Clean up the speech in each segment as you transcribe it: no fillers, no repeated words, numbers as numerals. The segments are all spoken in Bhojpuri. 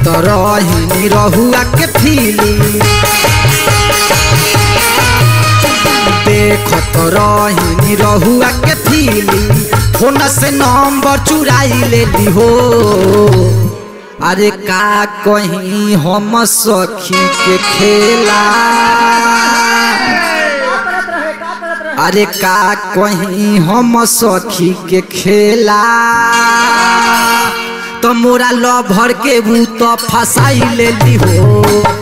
रही रहुआ के फीलिंग देखत रही रहुआ के फीलिंग फोन से नंबर चुराई लेली हो। अरे का कहीं हम सखी के खेला अरे का कहीं हम सखी के खेला तो मोरा लभर के भूत फसाई लेली हो।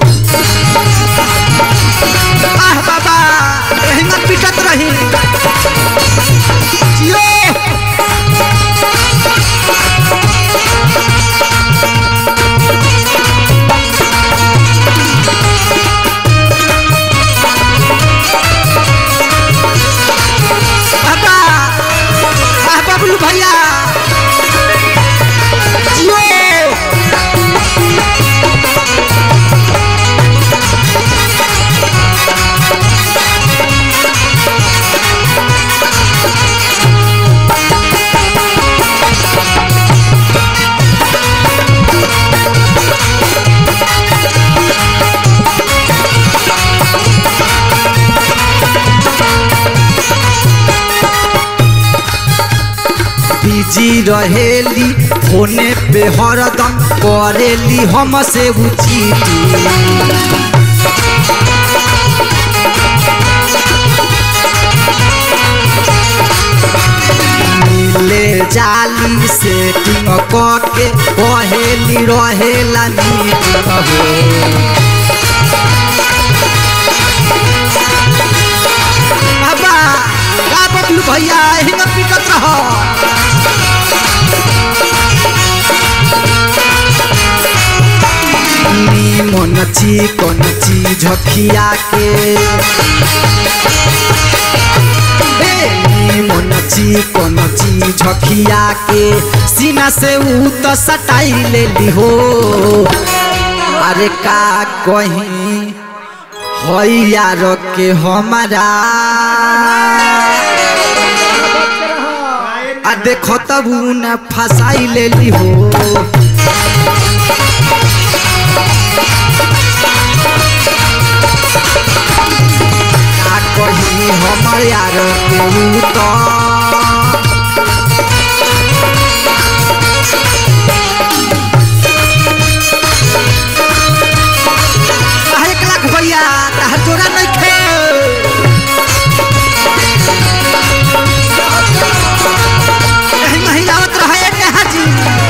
आह बाबा एहना पिटत रही बबलू भैया बिजी रहेली फोने पे हरदम करेली हमसे उचिती मिले जाली सेटिंग करके कहेली रहेला मीटिंग हो। बाबा का बबलू भैया हिंगा पिटत रहो मन चिकन चीज खिया के मन चिकन चीज खिया के सीना से ऊ तो सटाई लेली हो। अरे का कहीं यार के हमारा देखो तब न फसाई लेली हो। कहीं हमर यार के तो भैया तहर जोड़ा नहीं थे नहीं आवत रहे कहा जी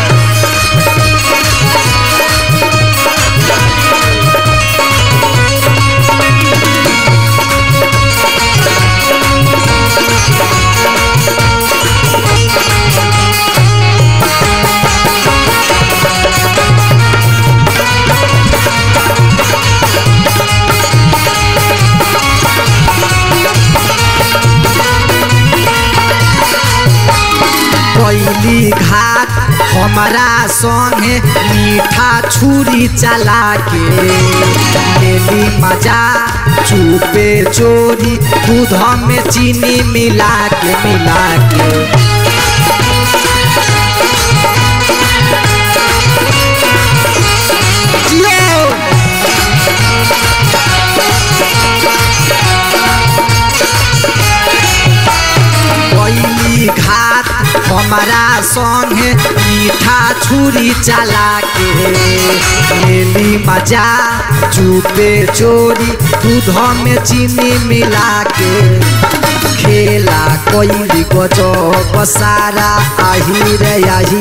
कैली घाट हमारा संगे मीठा छुरी चला के लेली मजा चुपे चोरी दूध में चीनी मिला के कैली घाट हमारा संगे मीठा छुरी चला के लेली मजा चुपे चोरी दूध में चीनी मिला के खेला कैली गजब सारा आही रे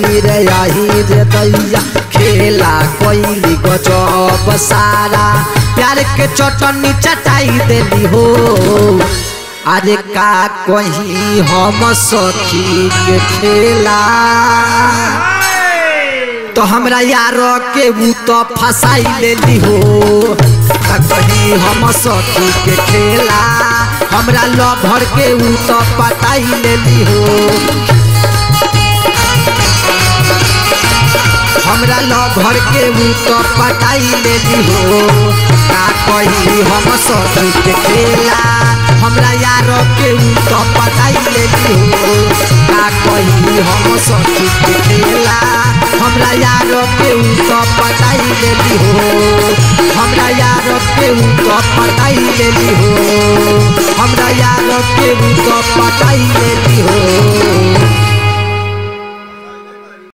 दैया खेला कैली गजब सारा प्यार के चटनी चटाई देली हो। अरे का कहीं हम सखी के खेला तो हमरा यार के ऊ तो फसाई लेली हो। का कहीं हम सखी के खेला हमरा लभर के ऊ तो पटाई लेली हो। हमरा लभर के ऊ तो पटाई लेली हो। का कहीं हम सखी के खेला हमरा यार के ऊ तो पटाई लेली हो। का कहीं कहीं हम सखी के खेला हमरा यार के उ तो पटाई लेली हो हमरा यार के उ तो पटाई लेली हो हमरा यार के उ तो पटाई लेली हो।